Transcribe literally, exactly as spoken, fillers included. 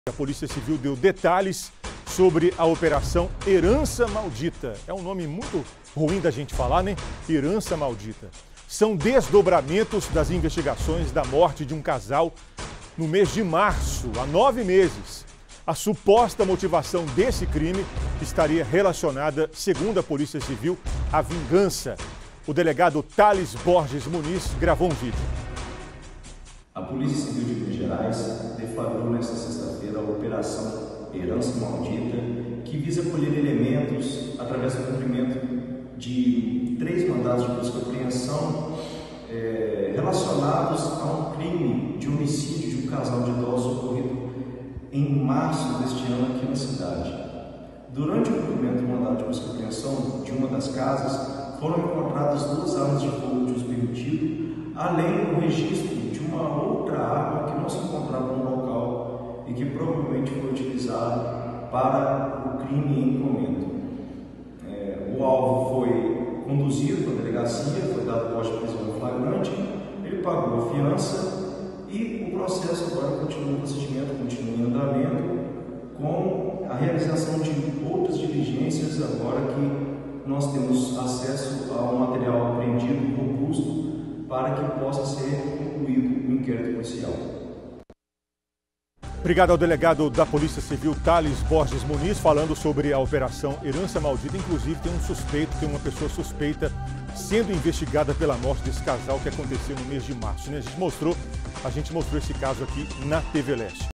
A Polícia Civil deu detalhes sobre a Operação Herança Maldita. É um nome muito ruim da gente falar, né? Herança Maldita. São desdobramentos das investigações da morte de um casal no mês de março, há nove meses. A suposta motivação desse crime estaria relacionada, segundo a Polícia Civil, à vingança. O delegado Thales Borges Muniz gravou um vídeo. A Polícia Civil de Minas Gerais deflagrou nesta sexta-feira a Operação Herança Maldita, que visa colher elementos através do cumprimento de três mandados de busca e apreensão é, relacionados a um crime de homicídio de um casal de idosos ocorrido em março deste ano aqui na cidade. Durante o cumprimento do mandado de busca e apreensão de uma das casas, foram encontradas duas armas de fogo de uso permitido, além do registro de uma outra arma que não se encontrava no local e que provavelmente foi utilizada para o crime em comento. É, o alvo foi conduzido para a delegacia, foi dado voz de prisão flagrante, ele pagou a fiança e o processo agora continua, o procedimento continua em andamento, com a realização de outras diligências agora que nós temos acesso ao material apreendido robusto para que possa ser concluído o inquérito policial. Obrigado ao delegado da Polícia Civil, Thales Borges Muniz, falando sobre a Operação Herança Maldita. Inclusive tem um suspeito, tem uma pessoa suspeita sendo investigada pela morte desse casal que aconteceu no mês de março, né? A gente mostrou, a gente mostrou esse caso aqui na T V Leste.